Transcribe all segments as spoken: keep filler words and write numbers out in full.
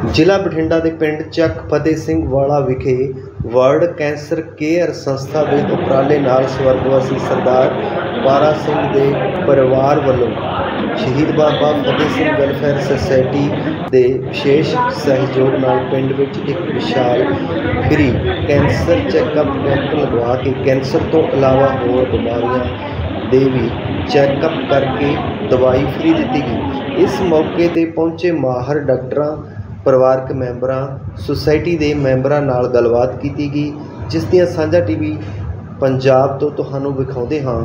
ਜ਼ਿਲ੍ਹਾ ਬਠਿੰਡਾ ਦੇ ਪਿੰਡ ਚੱਕ ਫਤਿਹ ਸਿੰਘ ਵਾਲਾ ਵਿਖੇ ਵਰਲਡ ਕੈਂਸਰ ਕੇਅਰ ਸੰਸਥਾ ਦੇ ਉਪਰਾਲੇ ਨਾਲ ਸਵਰਗਵਾਸੀ ਸਰਦਾਰ ਪਾਰਾ ਸਿੰਘ ਦੇ ਪਰਿਵਾਰ ਵੱਲੋਂ ਸ਼ਹੀਦ ਬਾਬਾ ਫਤਿਹ ਸਿੰਘ ਵੈਲਫੇਅਰ ਸੁਸਾਇਟੀ ਦੇ ਵਿਸ਼ੇਸ਼ ਸਹਿਯੋਗ ਨਾਲ ਪਿੰਡ ਵਿੱਚ ਇੱਕ ਵਿਸ਼ਾਲ ਫ੍ਰੀ ਕੈਂਸਰ ਚੈੱਕਅਪ ਕੈਂਪ ਲਗਵਾ ਕੇ ਕੈਂਸਰ ਤੋਂ ਇਲਾਵਾ ਹੋਰ ਬਿਮਾਰੀਆਂ ਦੇ ਵੀ ਚੈੱਕਅਪ ਕਰਕੇ ਦਵਾਈ ਫ੍ਰੀ ਦਿੱਤੀ ਗਈ। ਇਸ ਮੌਕੇ 'ਤੇ ਪਹੁੰਚੇ ਮਾਹਰ ਡਾਕਟਰਾਂ, ਪਰਿਵਾਰਕ ਮੈਂਬਰਾਂ, ਸੁਸਾਇਟੀ ਦੇ ਮੈਂਬਰਾਂ ਨਾਲ ਗੱਲਬਾਤ ਕੀਤੀ ਗਈ, ਜਿਸ ਦੀਆਂ ਸਾਂਝਾ ਟੀਵੀ ਪੰਜਾਬ ਤੋਂ ਤੁਹਾਨੂੰ ਵਿਖਾਉਂਦੇ ਹਾਂ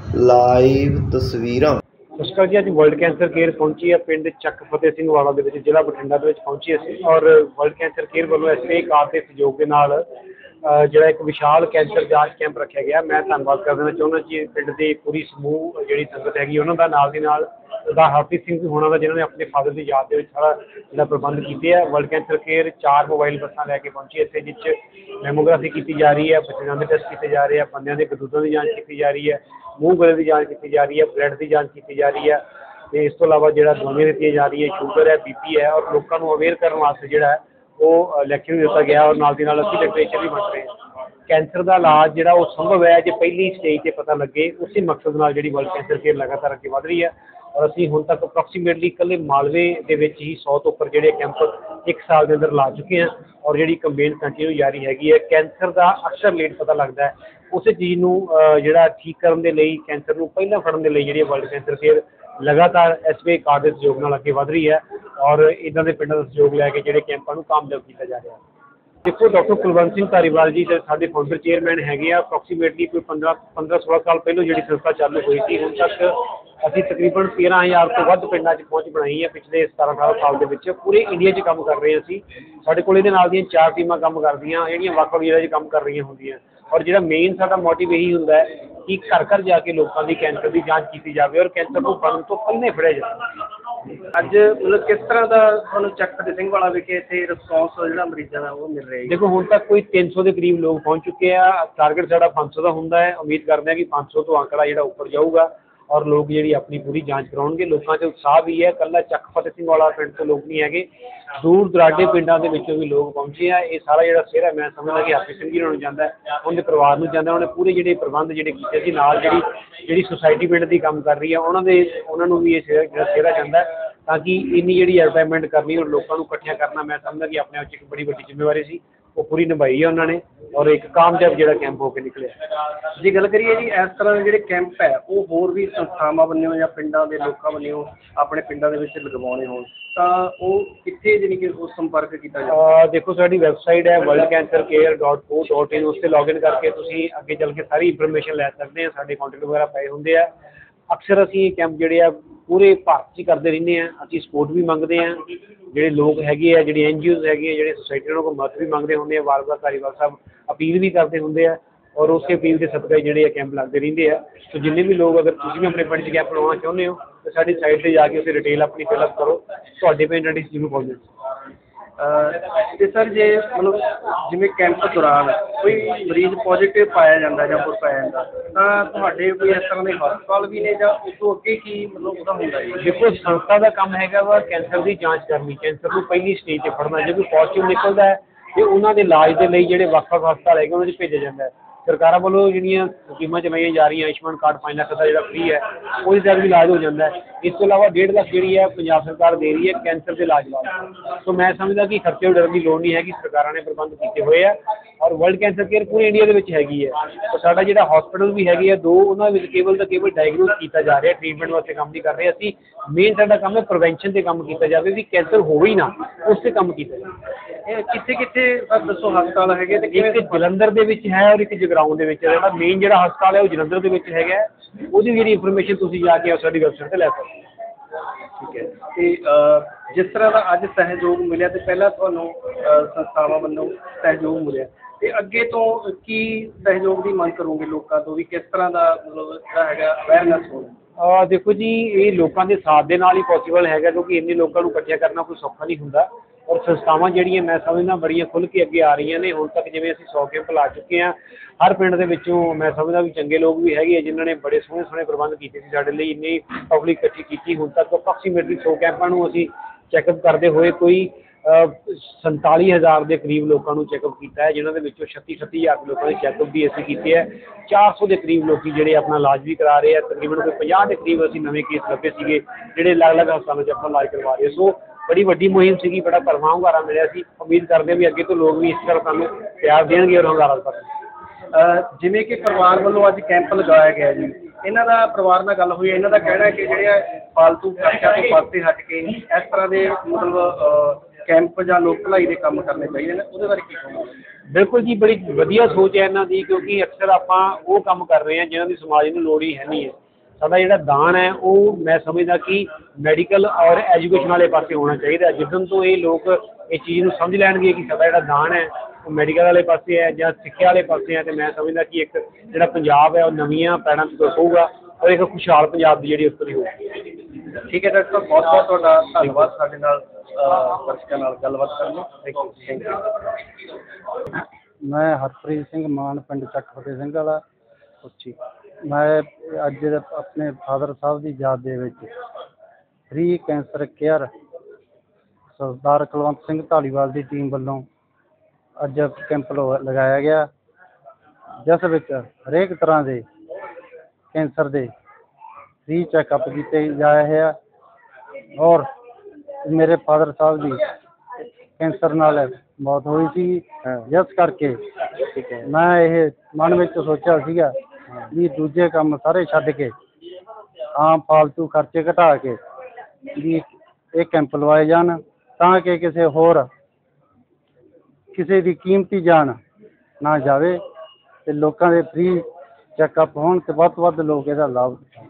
ਲਾਈਵ ਤਸਵੀਰਾਂ। ਸਤਿ ਸ਼੍ਰੀ ਅਕਾਲ ਜੀ। ਅੱਜ ਵਰਲਡ ਕੈਂਸਰ ਕੇਅਰ ਪਹੁੰਚੀ ਹੈ ਪਿੰਡ ਚੱਕ ਫਤਿਹ ਸਿੰਘ ਵਾਲਾ ਦੇ ਵਿੱਚ, ਜ਼ਿਲ੍ਹਾ ਬਠਿੰਡਾ ਦੇ ਵਿੱਚ ਪਹੁੰਚੀ ਅਸੀਂ। ਔਰ ਵਰਲਡ ਕੈਂਸਰ ਕੇਅਰ ਵੱਲੋਂ ਐਸ ਬੀ ਆਈ ਕਾਰਡ ਦੇ ਸਹਿਯੋਗ ਦੇ ਨਾਲ ਜਿਹੜਾ ਇੱਕ ਵਿਸ਼ਾਲ ਕੈਂਸਰ ਜਾਂਚ ਕੈਂਪ ਰੱਖਿਆ ਗਿਆ। ਮੈਂ ਧੰਨਵਾਦ ਕਰ ਦੇਣਾ ਚਾਹੁੰਦਾ ਜੀ ਪਿੰਡ ਦੀ ਪੂਰੀ ਸਮੂਹ ਜਿਹੜੀ ਸੰਗਤ ਹੈਗੀ ਉਹਨਾਂ ਦਾ, ਨਾਲ ਦੀ ਨਾਲ ਸਰਦਾਰ ਹਰਪ੍ਰੀਤ ਸਿੰਘ ਹੋਣਾ ਦਾ, ਜਿਨ੍ਹਾਂ ਨੇ ਆਪਣੇ ਫਾਦਰ ਦੀ ਯਾਦ ਦੇ ਵਿੱਚ ਸਾਰਾ ਜਿਹੜਾ ਪ੍ਰਬੰਧ ਕੀਤੇ ਹੈ। ਵਰਲਡ ਕੈਂਸਰ ਕੇਅਰ ਚਾਰ ਮੋਬਾਈਲ ਬੱਸਾਂ ਲੈ ਕੇ ਪਹੁੰਚੀ ਇੱਥੇ, ਜਿਸ 'ਚ ਮੈਮੋਗ੍ਰਾਫੀ ਕੀਤੀ ਜਾ ਰਹੀ ਹੈ, ਬੱਚਿਆਂ ਦੇ ਟੈਸਟ ਕੀਤੇ ਜਾ ਰਹੇ ਆ, ਬੰਦਿਆਂ ਦੇ ਕਦੂਤਾਂ ਦੀ ਜਾਂਚ ਕੀਤੀ ਜਾ ਰਹੀ ਹੈ, ਮੂੰਹ ਗਲੇ ਦੀ ਜਾਂਚ ਕੀਤੀ ਜਾ ਰਹੀ ਹੈ, ਬਲੱਡ ਦੀ ਜਾਂਚ ਕੀਤੀ ਜਾ ਰਹੀ ਹੈ, ਅਤੇ ਇਸ ਤੋਂ ਇਲਾਵਾ ਜਿਹੜਾ ਦਵਾਈਆਂ ਦਿੱਤੀਆਂ ਜਾ ਰਹੀਆਂ, ਸ਼ੂਗਰ ਹੈ, ਬੀ ਪੀ ਹੈ। ਔਰ ਲੋਕਾਂ ਨੂੰ ਅਵੇਅਰ ਕਰਨ ਵਾਸਤੇ ਜਿਹੜਾ ਹੈ ਉਹ ਲੈਕਚਰ ਵੀ ਦਿੱਤਾ ਗਿਆ, ਔਰ ਨਾਲ ਦੀ ਨਾਲ ਅਸੀਂ ਲਿਟਰੇਚਰ ਵੀ ਵੰਡ ਰਹੇ ਹਾਂ। ਕੈਂਸਰ ਦਾ ਇਲਾਜ ਜਿਹੜਾ ਉਹ ਸੰਭਵ ਹੈ ਜੇ ਪਹਿਲੀ ਸਟੇਜ 'ਤੇ ਪਤਾ ਲੱਗੇ। ਉਸੇ ਮਕਸਦ ਨਾਲ ਜਿਹੜੀ ਵਰਲਡ ਕੈਂਸਰ ਕੇਅਰ ਲਗਾਤਾਰ ਅੱਗੇ ਵੱਧ ਰਹੀ ਹੈ। ਔਰ ਅਸੀਂ ਹੁਣ ਤੱਕ ਅਪਰੋਕਸੀਮੇਟਲੀ ਇਕੱਲੇ ਮਾਲਵੇ ਦੇ ਵਿੱਚ ਹੀ ਸੌ ਤੋਂ ਉੱਪਰ ਜਿਹੜੇ ਕੈਂਪ ਇੱਕ ਸਾਲ ਦੇ ਅੰਦਰ ਲਾ ਚੁੱਕੇ ਹਾਂ। ਔਰ ਜਿਹੜੀ ਕੰਪੇਨ ਕੰਟੀਨਿਊ ਜਾਰੀ ਹੈਗੀ ਹੈ। ਕੈਂਸਰ ਦਾ ਅਕਸਰ ਲੇਟ ਪਤਾ ਲੱਗਦਾ ਹੈ, ਉਸੇ ਚੀਜ਼ ਨੂੰ ਜਿਹੜਾ ਠੀਕ ਕਰਨ ਦੇ ਲਈ, ਕੈਂਸਰ ਨੂੰ ਪਹਿਲਾਂ ਫੜਨ ਦੇ ਲਈ ਜਿਹੜੀ ਵਰਲਡ ਕੈਂਸਰ ਕੇਅਰ ਲਗਾਤਾਰ ਐਸ ਬੀ ਆਈ ਕਾਰਡ ਦੇ ਸਹਿਯੋਗ ਨਾਲ ਅੱਗੇ ਵਧ ਰਹੀ ਹੈ। ਔਰ ਇੱਦਾਂ ਦੇ ਪਿੰਡਾਂ ਦਾ ਸਹਿਯੋਗ ਲੈ ਕੇ ਜਿਹੜੇ ਕੈਂਪਾਂ ਨੂੰ ਕਾਮਯਾਬ ਕੀਤਾ ਜਾ ਰਿਹਾ ਹੈ। ਦੇਖੋ, ਡਾਕਟਰ ਕੁਲਵੰਤ ਸਿੰਘ ਧਾਰੀਵਾਲ ਜੀ ਸਾਡੇ ਫਾਊਂਡਰ ਚੇਅਰਮੈਨ ਹੈਗੇ ਆ। ਅਪਰੋਕਸੀਮੇਟਲੀ ਕੋਈ ਪੰਦਰਾਂ ਪੰਦਰਾਂ ਸੋਲਾਂ ਸਾਲ ਪਹਿਲਾਂ ਜਿਹੜੀ ਸੰਸਥਾ ਚਾਲੂ ਹੋਈ ਸੀ, ਹੁਣ ਤੱਕ ਅਸੀਂ ਤਕਰੀਬਨ ਤੇਰ੍ਹਾਂ ਹਜ਼ਾਰ ਤੋਂ ਵੱਧ ਪਿੰਡਾਂ 'ਚ ਪਹੁੰਚ ਬਣਾਈ ਹੈ ਪਿਛਲੇ ਸਤਾਰਾਂ ਅਠਾਰਾਂ ਸਾਲ ਦੇ ਵਿੱਚ। ਪੂਰੇ ਇੰਡੀਆ 'ਚ ਕੰਮ ਕਰ ਰਹੇ ਹਾਂ ਅਸੀਂ। ਸਾਡੇ ਕੋਲ ਇਹਦੇ ਨਾਲ ਦੀਆਂ ਚਾਰ ਟੀਮਾਂ ਕੰਮ ਕਰਦੀਆਂ, ਜਿਹੜੀਆਂ ਵੱਖ ਵੱਖ ਜ਼ਿਲ੍ਹਿਆਂ 'ਚ ਕੰਮ ਕਰ ਰਹੀਆਂ ਹੁੰਦੀਆਂ। ਔਰ ਜਿਹੜਾ ਮੇਨ ਸਾਡਾ ਮੋਟਿਵ ਇਹੀ ਹੁੰਦਾ ਹੈ ਕਿ ਘਰ ਘਰ ਜਾ ਕੇ ਲੋਕਾਂ ਦੀ ਕੈਂਸਰ ਦੀ ਜਾਂਚ ਕੀਤੀ ਜਾਵੇ ਔਰ ਕੈਂਸਰ ਨੂੰ ਬਣਨ ਤੋਂ ਪਹਿਲਾਂ ਫੜਿਆ ਜਾਵੇ। ਅੱਜ ਮਤਲਬ ਕਿਸ ਤਰ੍ਹਾਂ ਦਾ ਤੁਹਾਨੂੰ ਚੱਕ ਫਤਿਹ ਸਿੰਘ ਵਾਲਾ ਵਿਖੇ ਇੱਥੇ ਰਿਸਪੌਂਸ ਜਿਹੜਾ ਮਰੀਜ਼ਾਂ ਦਾ ਉਹ ਮਿਲ ਰਿਹਾ ਹੈ? ਦੇਖੋ, ਹੁਣ ਤੱਕ ਕੋਈ ਤਿੰਨ ਸੌ ਦੇ ਕਰੀਬ ਲੋਕ ਪਹੁੰਚ ਚੁੱਕੇ ਆ। ਟਾਰਗੇਟ ਸਾਡਾ ਪੰਜ ਸੌ ਦਾ ਹੁੰਦਾ ਹੈ। ਉਮੀਦ ਕਰਦੇ ਹਾਂ ਕਿ ਪੰਜ ਸੌ ਤੋਂ ਆਂਕੜਾ ਜਿਹੜਾ ਉੱਪਰ ਜਾਊਗਾ ਔਰ ਲੋਕ ਜਿਹੜੀ ਆਪਣੀ ਪੂਰੀ ਜਾਂਚ ਕਰਾਉਣਗੇ। ਲੋਕਾਂ 'ਚ ਉਤਸ਼ਾਹ ਵੀ ਹੈ। ਇਕੱਲਾ ਚੱਕ ਫਤਿਹ ਸਿੰਘ ਵਾਲਾ ਪਿੰਡ ਤੋਂ ਲੋਕ ਨਹੀਂ ਹੈਗੇ, ਦੂਰ ਦੁਰਾਡੇ ਪਿੰਡਾਂ ਦੇ ਵਿੱਚੋਂ ਵੀ ਲੋਕ ਪਹੁੰਚੇ ਆ। ਇਹ ਸਾਰਾ ਜਿਹੜਾ ਸਿਹਰਾ ਮੈਂ ਸਮਝਦਾ ਕਿ ਹਰਪ੍ਰੀਤ ਸਿੰਘ ਜੀ ਨੂੰ ਜਾਂਦਾ, ਉਹਦੇ ਪਰਿਵਾਰ ਨੂੰ ਜਾਂਦਾ। ਉਹਨੇ ਪੂਰੇ ਜਿਹੜੇ ਪ੍ਰਬੰਧ ਜਿਹੜੇ ਕੀਤੇ ਸੀ, ਨਾਲ ਜਿਹੜੀ ਜਿਹੜੀ ਸੁਸਾਇਟੀ ਪਿੰਡ ਦੀ ਕੰਮ ਕਰ ਰਹੀ ਹੈ ਉਹਨਾਂ ਦੇ ਉਹਨਾਂ ਨੂੰ ਵੀ ਇਹ ਸਿਹਰਾ ਜਿਹੜਾ ਸਿਹਰਾ ਜਾਂਦਾ, ਤਾਂ ਕਿ ਇੰਨੀ ਜਿਹੜੀ ਐਡਵਰਟਾਈਜ਼ਮੈਂਟ ਕਰਨੀ ਔਰ ਲੋਕਾਂ ਨੂੰ ਇਕੱਠਿਆਂ ਕਰਨਾ, ਮੈਂ ਸਮਝਦਾ ਕਿ ਆਪਣੇ ਆਪ 'ਚ ਇੱਕ ਬੜੀ ਵੱਡੀ ਜ਼ਿੰਮੇਵਾਰੀ ਸੀ। ਉਹ ਪੂਰੀ ਨਿਭਾਈ ਹੈ ਉਹਨਾਂ ਨੇ ਔਰ ਇੱਕ ਕਾਮਯਾਬ ਜਿਹੜਾ ਕੈਂਪ ਹੋ ਕੇ ਨਿਕਲਿਆ। ਜੇ ਗੱਲ ਕਰੀਏ ਜੀ, ਇਸ ਤਰ੍ਹਾਂ ਦੇ ਜਿਹੜੇ ਕੈਂਪ ਹੈ ਉਹ ਹੋਰ ਵੀ ਸੰਸਥਾਵਾਂ ਵੱਲੋਂ ਜਾਂ ਪਿੰਡਾਂ ਦੇ ਲੋਕਾਂ ਵੱਲੋਂ ਆਪਣੇ ਪਿੰਡਾਂ ਦੇ ਵਿੱਚ ਲਗਵਾਉਣੇ ਹੋਣ ਤਾਂ ਉਹ ਕਿੱਥੇ ਜਾਣੀ ਕਿ ਉਹ ਸੰਪਰਕ ਕੀਤਾ ਜਾਵੇ? ਦੇਖੋ, ਸਾਡੀ ਵੈਬਸਾਈਟ ਹੈ world cancer care dot co dot in. ਉਸ 'ਤੇ ਲੌਗਇਨ ਕਰਕੇ ਤੁਸੀਂ ਅੱਗੇ ਚੱਲ ਕੇ ਸਾਰੀ ਇਨਫੋਰਮੇਸ਼ਨ ਲੈ ਸਕਦੇ ਆ। ਸਾਡੇ ਕੰਟੈਕਟ ਵਗੈਰਾ ਪਏ ਹੁੰਦੇ ਆ। ਅਕਸਰ ਅਸੀਂ ਇਹ ਕੈਂਪ ਜਿਹੜੇ ਆ ਪੂਰੇ ਭਾਰਤ 'ਚ ਕਰਦੇ ਰਹਿੰਦੇ ਹਾਂ। ਅਸੀਂ ਸਪੋਰਟ ਵੀ ਮੰਗਦੇ ਹਾਂ। ਜਿਹੜੇ ਲੋਕ ਹੈਗੇ ਆ, ਜਿਹੜੇ ਐਨ ਜੀ ਓਜ਼ ਹੈਗੇ ਆ, ਜਿਹੜੇ ਸੁਸਾਇਟੀ ਉਹਨਾਂ ਕੋਲ ਮਦਦ ਵੀ ਮੰਗਦੇ ਹੁੰਦੇ ਆ। ਵਾਰ ਵਾਰ ਧਾਰੀਵਾਲ ਸਾਹਿਬ ਅਪੀਲ ਵੀ ਕਰਦੇ ਹੁੰਦੇ ਆ ਔਰ ਉਸੇ ਅਪੀਲ ਦੇ ਸਦਕਾ ਜਿਹੜੇ ਆ ਕੈਂਪ ਲੱਗਦੇ ਰਹਿੰਦੇ ਆ। ਸੋ ਜਿੰਨੇ ਵੀ ਲੋਕ, ਅਗਰ ਤੁਸੀਂ ਵੀ ਆਪਣੇ ਪਿੰਡ 'ਚ ਕੈਂਪ ਲਗਾਉਣਾ ਚਾਹੁੰਦੇ ਹੋ ਤਾਂ ਸਾਡੀ ਸਾਈਟ 'ਤੇ ਜਾ ਕੇ ਉੱਥੇ ਡਿਟੇਲ ਆਪਣੀ ਫਿਲਅਪ ਕਰੋ। ਤੁਹਾਡੇ ਪਿੰਡ ਦੀ ਜ਼ਰੂਰ ਪਹੁੰਚੇ। ਅਤੇ ਸਰ, ਜੇ ਮਤਲਬ ਜਿਵੇਂ ਕੈਂਪ ਦੌਰਾਨ ਕੋਈ ਮਰੀਜ਼ ਪੋਜ਼ੀਟਿਵ ਪਾਇਆ ਜਾਂਦਾ ਜਾਂ ਹੋਰ ਪਾਇਆ ਜਾਂਦਾ ਤਾਂ ਤੁਹਾਡੇ ਕੋਈ ਇਸ ਤਰ੍ਹਾਂ ਦੇ ਹਸਪਤਾਲ ਵੀ ਨੇ ਜਾਂ ਉਸ ਤੋਂ ਅੱਗੇ ਕੀ ਮਤਲਬ ਉਹਦਾ ਹੁੰਦਾ ਜੀ? ਦੇਖੋ, ਸੰਸਥਾ ਦਾ ਕੰਮ ਹੈਗਾ ਵਾ ਕੈਂਸਰ ਦੀ ਜਾਂਚ ਕਰਨੀ, ਕੈਂਸਰ ਨੂੰ ਪਹਿਲੀ ਸਟੇਜ 'ਤੇ ਫੜਨਾ। ਜੇ ਕੋਈ ਪੋਜ਼ੀਟਿਵ ਨਿਕਲਦਾ ਹੈ ਅਤੇ ਉਹਨਾਂ ਦੇ ਇਲਾਜ ਦੇ ਲਈ ਜਿਹੜੇ ਵੱਖ ਵੱਖ ਹਸਪਤਾਲ ਹੈਗੇ ਉਹਨਾਂ 'ਚ ਭੇਜਿਆ ਜਾਂਦਾ ਹੈ। ਸਰਕਾਰਾਂ ਵੱਲੋਂ ਜਿਹੜੀਆਂ ਸਕੀਮਾਂ ਚਲਾਈਆਂ ਜਾ ਰਹੀਆਂ, ਆਯੁਸ਼ਮਾਨ ਕਾਰਡ ਪੰਜ ਲੱਖ ਦਾ ਜਿਹੜਾ ਫ੍ਰੀ ਹੈ, ਉਹਦੇ ਤਹਿਤ ਵੀ ਇਲਾਜ ਹੋ ਜਾਂਦਾ ਹੈ। ਇਸ ਤੋਂ ਇਲਾਵਾ ਡੇਢ ਲੱਖ ਜਿਹੜੀ ਹੈ ਪੰਜਾਬ ਸਰਕਾਰ ਦੇ ਰਹੀ ਹੈ ਕੈਂਸਰ ਦੇ ਇਲਾਜ ਵਾਸਤੇ। ਸੋ ਮੈਂ ਸਮਝਦਾ ਕਿ ਖਰਚੇ ਤੋਂ ਡਰਨ ਦੀ ਲੋੜ ਨਹੀਂ ਹੈਗੀ। ਸਰਕਾਰਾਂ ਨੇ ਪ੍ਰਬੰਧ ਕੀਤੇ ਹੋਏ ਆ ਔਰ ਵਰਲਡ ਕੈਂਸਰ ਕੇਅਰ ਪੂਰੇ ਇੰਡੀਆ ਦੇ ਵਿੱਚ ਹੈਗੀ ਹੈ। ਔਰ ਸਾਡਾ ਜਿਹੜਾ ਹਸਪੀਟਲ ਵੀ ਹੈਗੇ ਆ ਦੋ, ਉਹਨਾਂ ਵਿੱਚ ਕੇਵਲ ਤਾਂ ਕੇਵਲ ਡਾਇਗਨੋਸ ਕੀਤਾ ਜਾ ਰਿਹਾ, ਟ੍ਰੀਟਮੈਂਟ ਵਾਸਤੇ ਕੰਮ ਨਹੀਂ ਕਰ ਰਹੇ ਅਸੀਂ। ਮੇਨ ਸਾਡਾ ਕੰਮ ਹੈ ਪ੍ਰੀਵੈਂਸ਼ਨ 'ਤੇ ਕੰਮ ਕੀਤਾ ਜਾਵੇ, ਵੀ ਕੈਂਸਰ ਹੋਵੇ ਹੀ ਨਾ, ਉਸ 'ਤੇ ਕੰਮ ਕੀਤਾ ਜਾਵੇ। ਇਹ ਕਿੱਥੇ ਕਿੱਥੇ ਦੱਸੋ ਹਸਪਤਾਲ ਹੈਗੇ? ਅਤੇ ਇੱਕ ਜਲੰਧਰ ਦੇ ਵਿੱਚ ਹੈ ਔਰ ਇੱਕ ਜਗਰਾਉਂ ਦੇ ਵਿੱਚ। ਜਿਹੜਾ ਮੇਨ ਜਿਹੜਾ ਹਸਪਤਾਲ ਹੈ ਉਹ ਜਲੰਧਰ ਦੇ ਵਿੱਚ ਹੈਗਾ। ਉਹਦੀ ਜਿਹੜੀ ਇਨਫੋਰਮੇਸ਼ਨ ਤੁਸੀਂ ਜਾ ਕੇ ਸਾਡੀ ਵੈਬਸਾਈਟ 'ਤੇ ਲੈ ਸਕਦੇ ਹੋ। ਠੀਕ ਹੈ। ਅਤੇ ਜਿਸ ਤਰ੍ਹਾਂ ਦਾ ਅੱਜ ਸਹਿਯੋਗ ਮਿਲਿਆ ਅਤੇ ਪਹਿਲਾਂ ਤੁਹਾਨੂੰ ਸੰਸਥਾਵਾਂ ਵੱਲੋਂ ਸਹਿਯੋਗ ਮਿਲਿਆ, ਅਤੇ ਅੱਗੇ ਤੋਂ ਕੀ ਸਹਿਯੋਗ ਦੀ ਮੰਗ ਕਰੋਗੇ ਲੋਕਾਂ ਤੋਂ, ਵੀ ਕਿਸ ਤਰ੍ਹਾਂ ਦਾ ਮਤਲਬ ਜਿਹੜਾ ਹੈਗਾ ਅਵੇਅਰਨੈਸ ਹੋਣਾ? ਦੇਖੋ ਜੀ, ਇਹ ਲੋਕਾਂ ਦੇ ਸਾਥ ਦੇ ਨਾਲ ਹੀ ਪੋਸੀਬਲ ਹੈਗਾ, ਕਿਉਂਕਿ ਇੰਨੇ ਲੋਕਾਂ ਨੂੰ ਇਕੱਠਿਆ ਕਰਨਾ ਕੋਈ ਸੌਖਾ ਨਹੀਂ ਹੁੰਦਾ। ਔਰ ਸੰਸਥਾਵਾਂ ਜਿਹੜੀਆਂ ਮੈਂ ਸਮਝਦਾ ਬੜੀਆਂ ਖੁੱਲ੍ਹ ਕੇ ਅੱਗੇ ਆ ਰਹੀਆਂ ਨੇ। ਹੁਣ ਤੱਕ ਜਿਵੇਂ ਅਸੀਂ ਸੌ ਕੈਂਪ ਲਾ ਚੁੱਕੇ ਹਾਂ, ਹਰ ਪਿੰਡ ਦੇ ਵਿੱਚੋਂ ਮੈਂ ਸਮਝਦਾ ਵੀ ਚੰਗੇ ਲੋਕ ਵੀ ਹੈਗੇ ਆ ਜਿਨ੍ਹਾਂ ਨੇ ਬੜੇ ਸੋਹਣੇ ਸੋਹਣੇ ਪ੍ਰਬੰਧ ਕੀਤੇ ਸੀ ਸਾਡੇ ਲਈ। ਇੰਨੀ ਪਬਲਿਕ ਇਕੱਠੀ ਕੀਤੀ ਹੁਣ ਤੱਕ ਅਪਰੋਕਸੀਮੇਟਲੀ ਸੌ ਕੈਂਪਾਂ ਨੂੰ ਅਸੀਂ ਚੈੱਕਅਪ ਕਰਦੇ ਹੋਏ ਕੋਈ ਸੰਤਾਲੀ ਹਜ਼ਾਰ ਦੇ ਕਰੀਬ ਲੋਕਾਂ ਨੂੰ ਚੈੱਕਅਪ ਕੀਤਾ ਹੈ, ਜਿਨ੍ਹਾਂ ਦੇ ਵਿੱਚੋਂ ਛੱਤੀ ਛੱਤੀ ਹਜ਼ਾਰ ਲੋਕਾਂ ਦੇ ਚੈੱਕਅਪ ਵੀ ਅਸੀਂ ਕੀਤੇ ਹੈ। ਚਾਰ ਸੌ ਦੇ ਕਰੀਬ ਲੋਕੀ ਜਿਹੜੇ ਆਪਣਾ ਇਲਾਜ ਵੀ ਕਰਾ ਰਹੇ ਆ। ਤਕਰੀਬਨ ਕੋਈ ਪੰਜਾਹ ਦੇ ਕਰੀਬ ਅਸੀਂ ਨਵੇਂ ਕੇਸ ਲੱਭੇ ਸੀਗੇ ਜਿਹੜੇ ਅਲੱਗ-ਅਲੱਗ ਹਸਪਤਾਲਾਂ 'ਚ ਆਪਣਾ ਇਲਾਜ ਕਰਵਾ ਰਹੇ। ਸੋ ਬੜੀ ਵੱਡੀ ਮੁਹਿੰਮ ਸੀਗੀ, ਬੜਾ ਭਰਵਾਂ ਹੁੰਗਾਰਾ ਮਿਲਿਆ ਸੀ। ਉਮੀਦ ਕਰਦੇ ਵੀ ਅੱਗੇ ਤੋਂ ਲੋਕ ਵੀ ਇਸ ਤਰ੍ਹਾਂ ਸਾਨੂੰ ਪਿਆਰ ਦੇਣਗੇ ਔਰ ਹੁੰਗਾਰਾ ਕਰਨਗੇ। ਜਿਵੇਂ ਕਿ ਪਰਿਵਾਰ ਵੱਲੋਂ ਅੱਜ ਕੈਂਪ ਲਗਾਇਆ ਗਿਆ ਜੀ, ਇਹਨਾਂ ਦਾ ਪਰਿਵਾਰ ਨਾਲ ਗੱਲ ਹੋਈ, ਇਹਨਾਂ ਦਾ ਕਹਿਣਾ ਹੈ ਕਿ ਜਿਹੜੇ ਫਾਲਤੂ ਖਰਚਾ ਤੋਂ ਪਾਸੇ ਹਟ ਕੇ ਇਸ ਤਰ੍ਹਾਂ ਦੇ ਮਤਲਬ ਕੈਂਪ ਜਾਂ ਲੋਕ ਭਲਾਈ ਦੇ ਕੰਮ ਕਰਨੇ ਚਾਹੀਦੇ ਨੇ, ਉਹਦੇ ਬਾਰੇ ਕੀ ਕਹੋਗੇ? ਬਿਲਕੁਲ ਜੀ, ਬੜੀ ਵਧੀਆ ਸੋਚ ਹੈ ਇਹਨਾਂ ਦੀ, ਕਿਉਂਕਿ ਅਕਸਰ ਆਪਾਂ ਉਹ ਕੰਮ ਕਰ ਰਹੇ ਹਾਂ ਜਿਹਨਾਂ ਦੀ ਸਮਾਜ ਨੂੰ ਲੋੜ ਹੀ ਹੈ ਨਹੀਂ ਹੈ। ਸਾਡਾ ਜਿਹੜਾ ਦਾਨ ਹੈ ਉਹ ਮੈਂ ਸਮਝਦਾ ਕਿ ਮੈਡੀਕਲ ਔਰ ਐਜੂਕੇਸ਼ਨ ਵਾਲੇ ਪਾਸੇ ਹੋਣਾ ਚਾਹੀਦਾ। ਜਿੱਦਣ ਤੋਂ ਇਹ ਲੋਕ ਇਹ ਚੀਜ਼ ਨੂੰ ਸਮਝ ਲੈਣਗੇ ਕਿ ਸਾਡਾ ਜਿਹੜਾ ਦਾਨ ਹੈ ਉਹ ਮੈਡੀਕਲ ਵਾਲੇ ਪਾਸੇ ਹੈ ਜਾਂ ਸਿੱਖਿਆ ਵਾਲੇ ਪਾਸੇ ਹੈ, ਤੇ ਮੈਂ ਸਮਝਦਾ ਕਿ ਇੱਕ ਜਿਹੜਾ ਪੰਜਾਬ ਹੈ ਉਹ ਨਵੀਆਂ ਪੈੜਾਂ 'ਤੇ ਹੋਊਗਾ ਔਰ ਇੱਕ ਖੁਸ਼ਹਾਲ ਪੰਜਾਬ ਦੀ ਜਿਹੜੀ ਉਤਰੀ ਹੋਊਗੀ। ਠੀਕ ਹੈ ਡਾਕਟਰ ਸਾਹਿਬ, ਬਹੁਤ ਬਹੁਤ ਤੁਹਾਡਾ ਧੰਨਵਾਦ ਸਾਡੇ ਨਾਲ ਦਰਸ਼ਕਾਂ ਨਾਲ ਗੱਲਬਾਤ ਕਰਨ ਲਈ। Thank you. ਮੈਂ ਹਰਪ੍ਰੀਤ ਸਿੰਘ ਮਾਨ, ਪਿੰਡ ਚੱਕ ਫਤਿਹ ਸਿੰਘ ਵਾਲਾ ਕੋਚੀ। ਮੈਂ ਅੱਜ ਆਪਣੇ ਫਾਦਰ ਸਾਹਿਬ ਦੀ ਯਾਦ ਦੇ ਵਿੱਚ free cancer care Sardar Kulwant Singh Dhaliwal ਦੀ ਟੀਮ ਵੱਲੋਂ ਅੱਜ ਕੈਂਪ ਲਗਾਇਆ ਗਿਆ, ਜਿਸ ਵਿੱਚ ਹਰੇਕ ਤਰ੍ਹਾਂ ਦੇ ਕੈਂਸਰ ਦੇ ਫ੍ਰੀ ਚੈੱਕਅਪ ਕੀਤੇ ਜਾ ਰਹੇ ਆ। ਔਰ ਮੇਰੇ ਫਾਦਰ ਸਾਹਿਬ ਦੀ ਕੈਂਸਰ ਨਾਲ ਮੌਤ ਹੋਈ ਸੀ, ਜਿਸ ਕਰਕੇ ਮੈਂ ਇਹ ਮਨ ਵਿੱਚ ਸੋਚਿਆ ਸੀਗਾ ਵੀ ਦੂਜੇ ਕੰਮ ਸਾਰੇ ਛੱਡ ਕੇ ਆਮ ਫਾਲਤੂ ਖਰਚੇ ਘਟਾ ਕੇ ਵੀ ਇਹ ਕੈਂਪ ਲਵਾਏ ਜਾਣ, ਤਾਂ ਕਿ ਕਿਸੇ ਹੋਰ ਕਿਸੇ ਦੀ ਕੀਮਤੀ ਜਾਨ ਨਾ ਜਾਵੇ ਤੇ ਲੋਕਾਂ ਦੇ ਫ੍ਰੀ ਚੈੱਕਅਪ ਹੋਣ ਤੇ ਵੱਧ ਤੋਂ ਵੱਧ ਲੋਕ ਇਹਦਾ ਲਾਭ ਉਠਾਉਣ।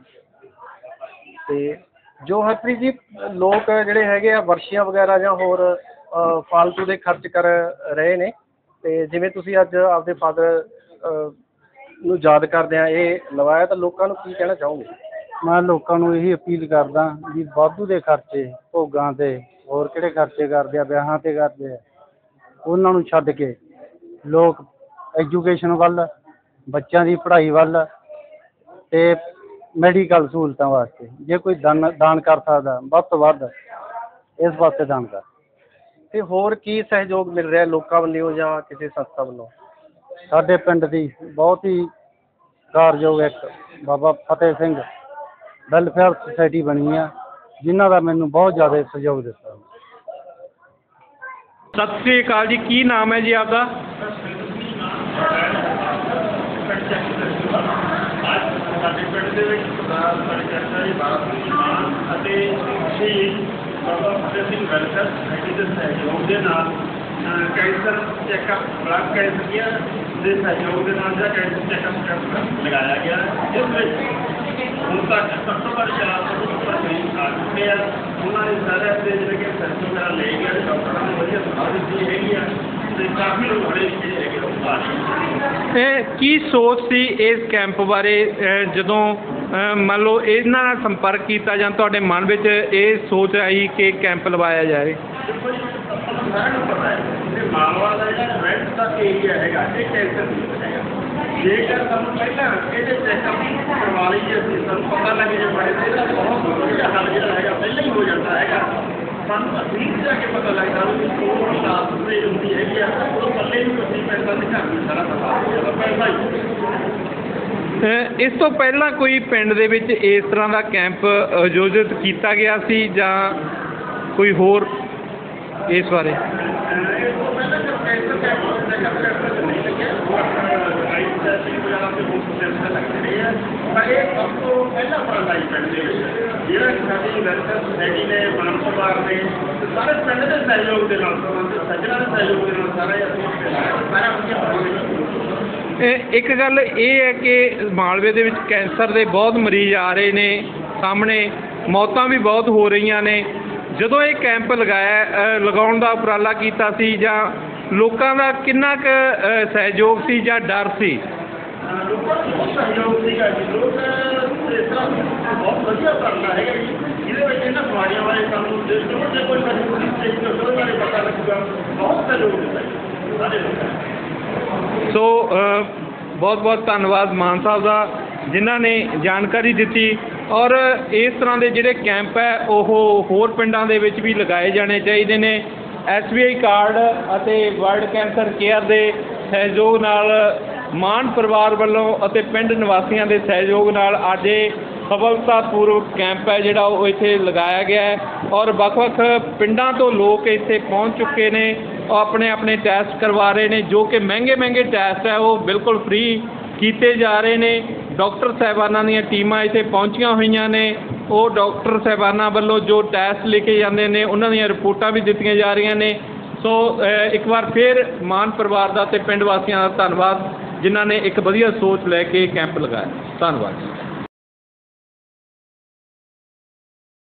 ਤੇ ਜੋ ਹਰਪ੍ਰੀਤ ਜੀ, ਲੋਕ ਜਿਹੜੇ ਹੈਗੇ ਆ ਵਰਸ਼ੀਆਂ ਵਗੈਰਾ ਜਾਂ ਹੋਰ ਫਾਲਤੂ ਦੇ ਖਰਚ ਕਰ ਰਹੇ ਨੇ, ਤੇ ਜਿਵੇਂ ਤੁਸੀਂ ਅੱਜ ਆਪਦੇ ਫਾਦਰ ਨੂੰ ਯਾਦ ਕਰਦਿਆਂ ਇਹ ਲਵਾਇਆ, ਤਾਂ ਲੋਕਾਂ ਨੂੰ ਕੀ ਕਹਿਣਾ ਚਾਹੋਗੇ? ਮੈਂ ਲੋਕਾਂ ਨੂੰ ਇਹੀ ਅਪੀਲ ਕਰਦਾ ਵੀ ਵਾਧੂ ਦੇ ਖਰਚੇ ਭੋਗਾਂ ਤੇ ਹੋਰ ਕਿਹੜੇ ਖਰਚੇ ਕਰਦੇ ਆ, ਵਿਆਹਾਂ ਤੇ ਕਰਦੇ ਆ, ਉਹਨਾਂ ਨੂੰ ਛੱਡ ਕੇ ਲੋਕ ਐਜੂਕੇਸ਼ਨ ਵੱਲ, ਬੱਚਿਆਂ ਦੀ ਪੜ੍ਹਾਈ ਵੱਲ ਤੇ ਮੈਡੀਕਲ ਸਹੂਲਤਾਂ ਵਾਸਤੇ ਜੇ ਕੋਈ ਦਾਨ ਦਾਨ ਕਰ ਸਕਦਾ ਵੱਧ ਤੋਂ ਵੱਧ ਇਸ ਪਾਸੇ ਦਾਨ ਕਰ। ਤੇ ਹੋਰ ਕੀ ਸਹਿਯੋਗ ਮਿਲ ਰਿਹਾ ਲੋਕਾਂ ਵੱਲੋਂ ਜਾਂ ਕਿਸੇ ਸੰਸਥਾ ਵੱਲੋਂ? ਸਾਡੇ ਪਿੰਡ ਦੀ ਬਹੁਤ ਹੀ ਕਾਰਜੋਗ ਇੱਕ ਬਾਬਾ ਫਤਿਹ ਸਿੰਘ ਵੈਲਫੇਅਰ ਸੁਸਾਇਟੀ ਬਣੀ ਆ, ਜਿਨ੍ਹਾਂ ਦਾ ਮੈਨੂੰ ਬਹੁਤ ਜ਼ਿਆਦਾ ਸਹਿਯੋਗ ਦਿੱਤਾ। ਸਤਿ ਸ੍ਰੀ ਅਕਾਲ ਜੀ, ਕੀ ਨਾਮ ਹੈ ਜੀ ਆਪਦਾ? ਸਾਡੇ ਪਿੰਡ ਦੇ ਵਿੱਚ ਸਰਦਾਰ ਸਾਡੇ ਚਾਚਾ ਜੀ ਬਾਬਾ ਅਤੇ ਸ਼ਹੀਦ ਬਾਬਾ ਫਤਿਹ ਸਿੰਘ ਵੈਲਫੇਅਰ ਸੁਸਾਇਟੀ ਦੇ ਸਹਿਯੋਗ ਦੇ ਨਾਲ ਕੈਂਸਰ ਚੈੱਕਅਪ ਬਲੱਡ ਕੈਂਸਰ ਦੇ ਸਹਿਯੋਗ ਦੇ ਨਾਲ ਜਿਹੜਾ ਕੈਂਸਰ ਚੈੱਕਅਪ ਕੈਂਪ ਲਗਾਇਆ ਗਿਆ, ਜਿਸ ਵਿੱਚ ਹੁਣ ਤੱਕ ਘੱਟੋ ਘੱਟ ਚਾਰ ਸੌ ਤੋਂ ਉੱਪਰ ਮਰੀਜ਼ ਆ ਚੁੱਕੇ ਆ। ਉਹਨਾਂ ਦੇ ਸਾਰਿਆਂ ਦੇ ਜਿਹੜੇ ਕਿ ਟੈਸਟ ਵਗੈਰਾ ਲਏ ਗਏ, ਡਾਕਟਰਾਂ ਨੇ ਵਧੀਆ ਸਲਾਹ ਦਿੱਤੀ ਹੈਗੀ ਆ ਤੇ ਕਾਫੀ ਲੋਕ ਬੜੇ ਜਿਹੜੇ ਹੈਗੇ ਉਹ ਆ ਰਹੇ। ਇਹ ਕੀ ਸੋਚ ਸੀ ਇਸ ਕੈਂਪ ਬਾਰੇ ਜਦੋਂ ਮੰਨ ਲਓ ਇਹਨਾਂ ਨਾਲ ਸੰਪਰਕ ਕੀਤਾ ਜਾਂ ਤੁਹਾਡੇ ਮਨ ਵਿੱਚ ਇਹ ਸੋਚ ਆਈ ਕਿ ਕੈਂਪ ਲਵਾਇਆ ਜਾਏ? ਸਾਰਿਆਂ ਨੂੰ ਪਤਾ ਹੈ ਕਿ ਮਾਲਵਾ ਦਾ ਜਿਹੜਾ ਵੈਸਟ ਦਾ ਏਰੀਆ ਹੈਗਾ ਇਹ ਕੈਂਸਰ ਨਹੀਂ ਹੈਗਾ। ਜੇਕਰ ਸਾਨੂੰ ਪਹਿਲਾਂ ਇਹਦੇ ਚੈੱਕਅਪ ਕਰਵਾ ਲਈਏ, ਅਸੀਂ ਸਾਨੂੰ ਪਤਾ ਲੱਗ ਜੇ ਬੜੇ ਤੇ ਇਹਦਾ ਬਹੁਤ ਵਧੀਆ ਹੱਲ ਜਿਹੜਾ ਹੈਗਾ ਪਹਿਲਾਂ ਹੀ ਹੋ ਜਾਂਦਾ ਹੈਗਾ। ਸਾਨੂੰ ਅਸੀਂ ਜਾ ਕੇ ਪਤਾ ਲੱਗਦਾ ਵੀ ਕੋਲ ਲਾਸ ਤੇ ਹੁੰਦੀ ਹੈਗੀ ਆ, ਉਹ ਪੱਲੇ ਨੂੰ ਅਸੀਂ ਪੈਸਾ ਤੇ ਘਰ ਨੂੰ ਸਾਰਾ ਪਤਾ ਹੋ ਜਾਂਦਾ ਪੈਸਾ ਹੀ। ਇਸ ਤੋਂ ਪਹਿਲਾਂ ਕੋਈ ਪਿੰਡ ਦੇ ਵਿੱਚ ਇਸ ਤਰ੍ਹਾਂ ਦਾ ਕੈਂਪ ਆਯੋਜਿਤ ਕੀਤਾ ਗਿਆ ਸੀ ਜਾਂ ਕੋਈ ਹੋਰ ਇਸ ਬਾਰੇ? ਪਰ ਇਹ ਸਭ ਤੋਂ ਪਹਿਲਾ ਉਪਰਾਲਾ ਜੀ ਪਿੰਡ ਦੇ ਵਿੱਚ, ਜਿਹੜਾ ਸਾਡੀ ਵੈਲਫੇਅਰ ਸੁਸਾਇਟੀ ਨੇ ਮਾਨ ਪਰਿਵਾਰ ਨੇ ਸਾਰੇ ਪਿੰਡ ਦੇ ਸਹਿਯੋਗ ਦੇ ਨਾਲ, ਸੱਜਣਾਂ ਦੇ ਸਹਿਯੋਗ ਦੇ ਨਾਲ ਸਾਰਾ ਇਹ ਸਾਰਾ ਵਧੀਆ। ਇੱਕ ਗੱਲ ਇਹ ਹੈ ਕਿ ਮਾਲਵੇ ਦੇ ਵਿੱਚ ਕੈਂਸਰ ਦੇ ਬਹੁਤ ਮਰੀਜ਼ ਆ ਰਹੇ ਨੇ ਸਾਹਮਣੇ, ਮੌਤਾਂ ਵੀ ਬਹੁਤ ਹੋ ਰਹੀਆਂ ਨੇ। ਜਦੋਂ ਇਹ ਕੈਂਪ ਲਗਾਇਆ ਲਗਾਉਣ ਦਾ ਉਪਰਾਲਾ ਕੀਤਾ ਸੀ, ਜਾਂ ਲੋਕਾਂ ਦਾ ਕਿੰਨਾ ਕੁ ਸਹਿਯੋਗ ਸੀ ਜਾਂ ਡਰ ਸੀ? ਲੋਕਾਂ ਦਾ ਬਹੁਤ ਸਹਿਯੋਗ ਸੀਗਾ ਜੀ। ਲੋਕ ਇਸ ਤਰ੍ਹਾਂ ਬਹੁਤ ਵਧੀਆ ਉਪਰਾਲਾ ਹੈਗਾ ਜੀ, ਜਿਹਦੇ ਵਿੱਚ ਇਹਨਾਂ ਬਿਮਾਰੀਆਂ ਬਾਰੇ ਸਾਨੂੰ ਜੇ ਕੋਈ ਸਾਡੀ ਪੁਲਿਸ ਉਹਦੇ ਬਾਰੇ ਪਤਾ ਲੱਗੂਗਾ। ਬਹੁਤ ਸਹਿਯੋਗ ਦਿੱਤਾ ਜੀ ਸਾਰੇ ਲੋਕਾਂ। ਸੋ ਬਹੁਤ ਬਹੁਤ ਧੰਨਵਾਦ ਮਾਨ ਸਾਹਿਬ ਦਾ, ਜਿਨ੍ਹਾਂ ਨੇ ਜਾਣਕਾਰੀ ਦਿੱਤੀ। ਔਰ ਇਸ ਤਰ੍ਹਾਂ ਦੇ ਜਿਹੜੇ ਕੈਂਪ ਹੈ ਉਹ ਹੋਰ ਪਿੰਡਾਂ ਦੇ ਵਿੱਚ ਵੀ ਲਗਾਏ ਜਾਣੇ ਚਾਹੀਦੇ ਨੇ, ਐਸ ਬੀ ਆਈ ਕਾਰਡ ਅਤੇ ਵਰਲਡ ਕੈਂਸਰ ਕੇਅਰ ਦੇ ਸਹਿਯੋਗ ਨਾਲ ਮਾਨ ਪਰਿਵਾਰ ਵੱਲੋਂ ਅਤੇ ਪਿੰਡ ਨਿਵਾਸੀਆਂ ਦੇ ਸਹਿਯੋਗ ਨਾਲ ਅੱਜ ਇਹ ਸਫਲਤਾਪੂਰਵਕ ਕੈਂਪ ਹੈ ਜਿਹੜਾ ਉਹ ਇੱਥੇ ਲਗਾਇਆ ਗਿਆ ਹੈ ਔਰ ਵੱਖ-ਵੱਖ ਪਿੰਡਾਂ ਤੋਂ ਲੋਕ ਇੱਥੇ ਪਹੁੰਚ ਚੁੱਕੇ ਨੇ ਉਹ ਆਪਣੇ ਆਪਣੇ ਟੈਸਟ ਕਰਵਾ ਰਹੇ ਨੇ ਜੋ ਕਿ ਮਹਿੰਗੇ ਮਹਿੰਗੇ ਟੈਸਟ ਹੈ ਉਹ ਬਿਲਕੁਲ ਫ੍ਰੀ ਕੀਤੇ ਜਾ ਰਹੇ ਨੇ। ਡਾਕਟਰ ਸਾਹਿਬਾਨਾਂ ਦੀਆਂ ਟੀਮਾਂ ਇੱਥੇ ਪਹੁੰਚੀਆਂ ਹੋਈਆਂ ਨੇ ਉਹ ਡਾਕਟਰ ਸਾਹਿਬਾਨਾਂ ਵੱਲੋਂ ਜੋ ਟੈਸਟ ਲਿਖੇ ਜਾਂਦੇ ਨੇ ਉਹਨਾਂ ਦੀਆਂ ਰਿਪੋਰਟਾਂ ਵੀ ਦਿੱਤੀਆਂ ਜਾ ਰਹੀਆਂ ਨੇ। ਸੋ ਇੱਕ ਵਾਰ ਫਿਰ ਮਾਨ ਪਰਿਵਾਰ ਦਾ ਅਤੇ ਪਿੰਡ ਵਾਸੀਆਂ ਦਾ ਧੰਨਵਾਦ ਜਿਨ੍ਹਾਂ ਨੇ ਇੱਕ ਵਧੀਆ ਸੋਚ ਲੈ ਕੇ ਕੈਂਪ ਲਗਾਇਆ। ਧੰਨਵਾਦ।